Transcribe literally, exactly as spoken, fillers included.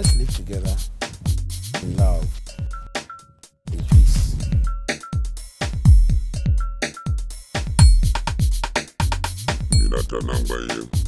Let's live together in love, in peace. Ina tanamba hiyo.